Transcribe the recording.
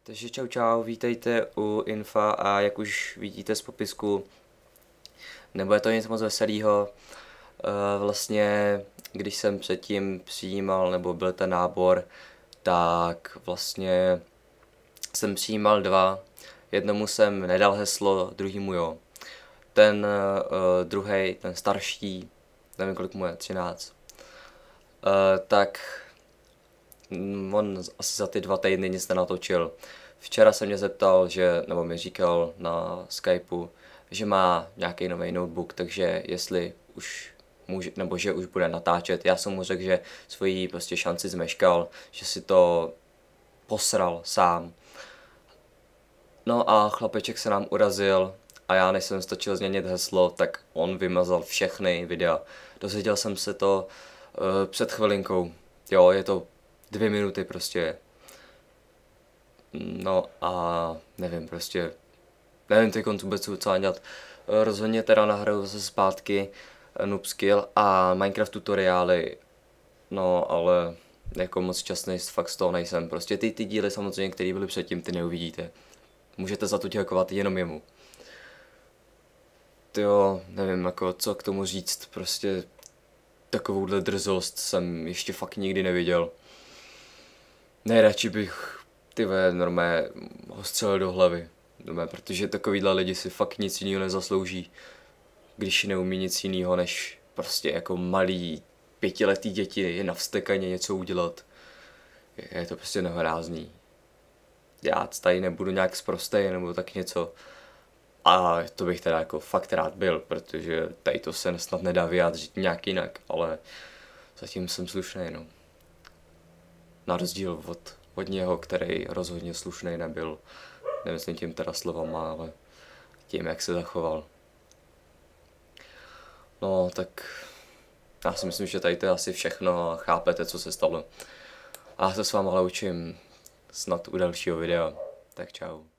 Takže čau čau, vítejte u Infa a jak už vidíte z popisku, nebude to nic moc veselého. Vlastně, když jsem předtím přijímal, nebo byl ten nábor, tak vlastně jsem přijímal dva. Jednomu jsem nedal heslo, druhýmu jo. Ten druhý, ten starší, nevím kolik mu je, 13, tak on asi za ty 2 týdny nic nenatočil. Včera se mě zeptal, nebo mi říkal na Skypeu, že má nějaký nový notebook, takže jestli už může, nebo že už bude natáčet. Já jsem mu řekl, že svoji prostě šanci zmeškal, že si to posral sám. No a chlapeček se nám urazil a já než jsem stačil změnit heslo, tak on vymazal všechny videa. Dozvěděl jsem se to před chvilinkou. Jo, je to 2 minuty prostě. No a nevím, prostě nevím teď vůbec co dělat. Rozhodně teda nahraju zase zpátky Noob Skill a Minecraft tutoriály. No ale jako moc šťastný fakt z toho nejsem. Prostě ty díly samozřejmě, které byly předtím, ty neuvidíte. Můžete za to děkovat jenom jemu. Jo, nevím jako co k tomu říct, prostě takovouhle drzost jsem ještě fakt nikdy neviděl. Nejradši bych normálně ho střelil do hlavy, protože takovýhle lidi si fakt nic jiného nezaslouží, když neumí nic jiného než prostě jako malý 5letý děti na vztekaně něco udělat. Je to prostě nehorázný. Já tady nebudu nějak sprostej nebo tak něco. A to bych teda jako fakt rád byl, protože tady to se snad nedá vyjádřit nějak jinak, ale zatím jsem slušnej, no. Na rozdíl od něho, který rozhodně slušnej nebyl. Nemyslím tím teda slovama, ale tím, jak se zachoval. No, tak já si myslím, že tady to je asi všechno a chápete, co se stalo. A já se s váma ale učím snad u dalšího videa. Tak čau.